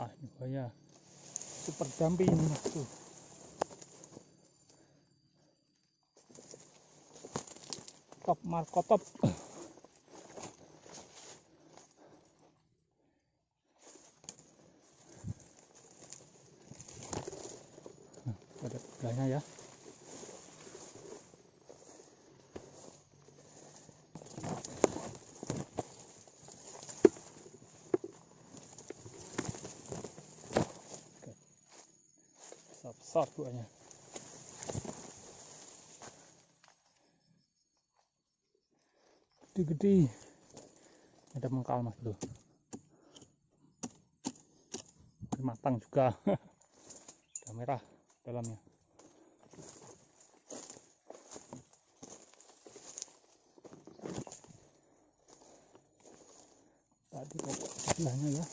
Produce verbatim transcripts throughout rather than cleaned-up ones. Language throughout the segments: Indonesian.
Wah, ini buaya super dumpy ini mas tuh. Top markotop. Nah, ada belanya ya. Besar buahnya. Gede-gede. Ada mengkal mas tuh. Matang juga. Udah merah dalamnya. Tadi pokok sebelahnya ya.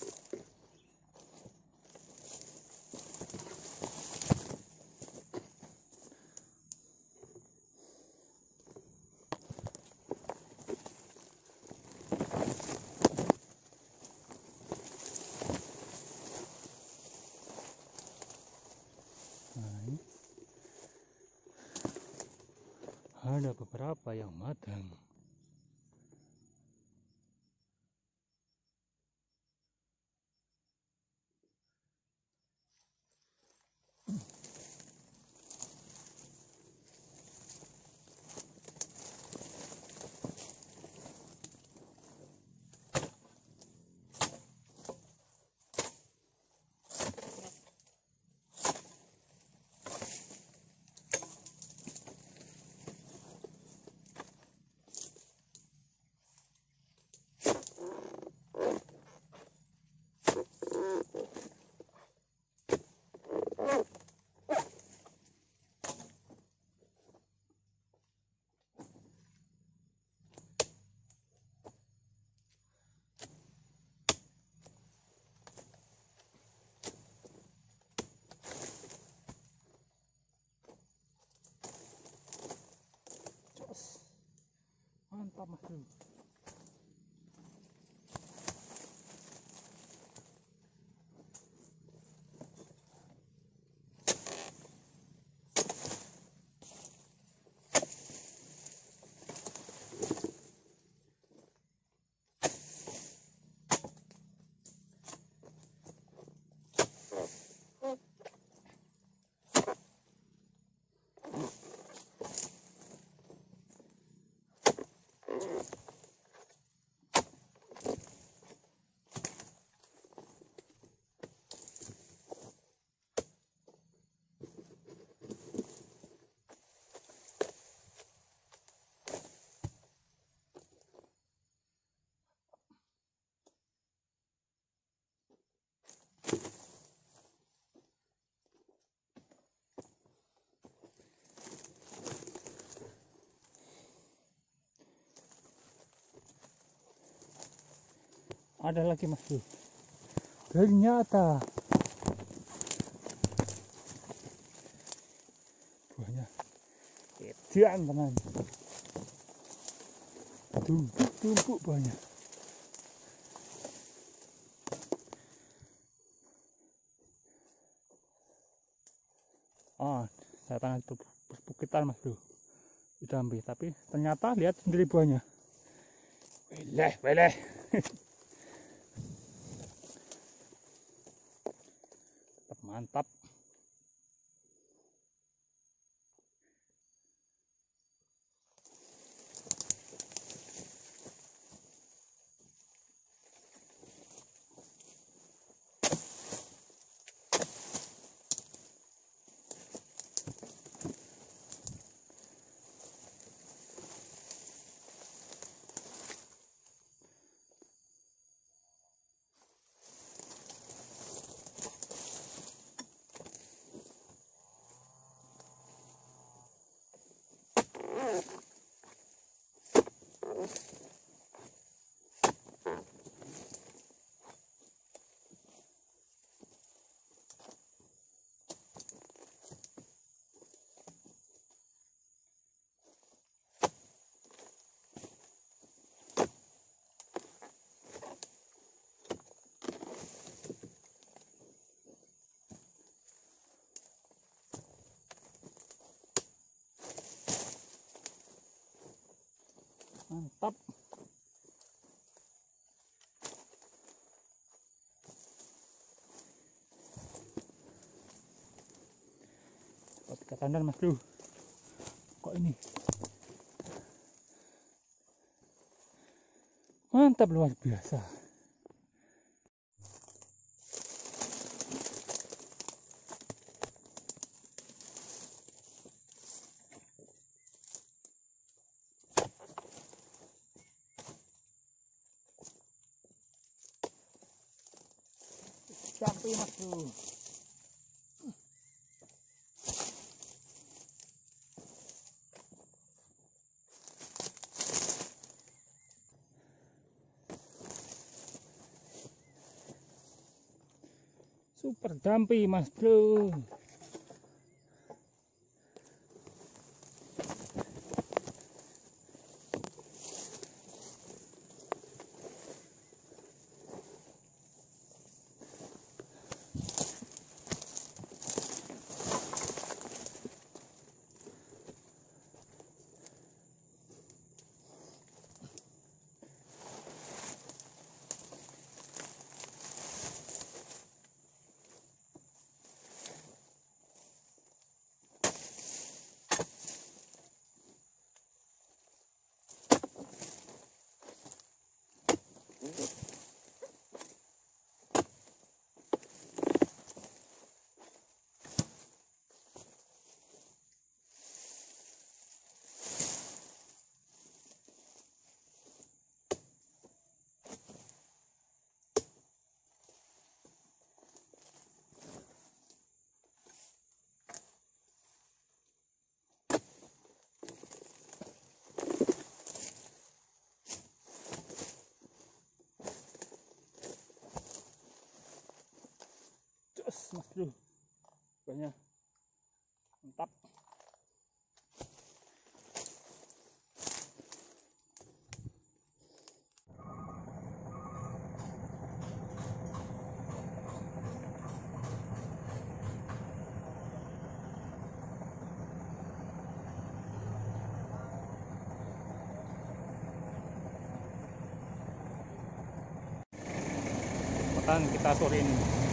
Nah, ini ada beberapa yang matang. Mantap mas bro. Ada lagi mas bro. Ternyata buahnya edan teman. Tumpuk-tumpuk buahnya. Oh, saya tangan perbukitan mas bro. Udah ambil, tapi ternyata lihat sendiri buahnya. Weleh, weleh. Mantap. Ketandan mas bro. Kok ini mantap, luar biasa. Sampai mas bro. Super dampi mas bro. Mas bro, banyak mantap. Makan kita sore ini.